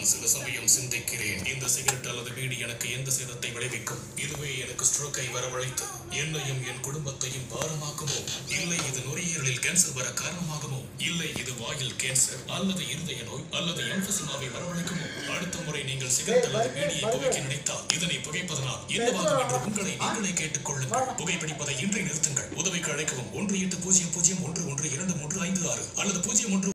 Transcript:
நான் சில சமயம் சிந்திக்கிறேன், இந்த சிகரெட் அல்லது பீடி எனக்கு எந்த சேதத்தை விளைவிக்கும்? இதுவே எனக்கு ஸ்ட்ரோக்கை வரவழைத்து என்னையும் என் குடும்பத்தையும் பாரமாக்குமோ? இல்லை இது நுரையீரலில் கேன்சர் வர காரணமாகுமோ? இல்லை இது வாயில் கேன்சர் அல்லது இருதய நோய் அல்லது எம்பசிமாவை வரவழைக்குமோ? அடுத்த முறை நீங்கள் சிகரெட் அல்லது பீடியை புகைக்க நினைத்தால் இதனை புகைப்பதனால் என்னவாகும் என்று உங்களை நீங்களே கேட்டுக்கொள்ளுங்கள். புகைப்பிடிப்பதை இன்றே நிறுத்துங்கள். உதவிக்கு அழைக்கவும் 1800 11 2356 அல்லது 01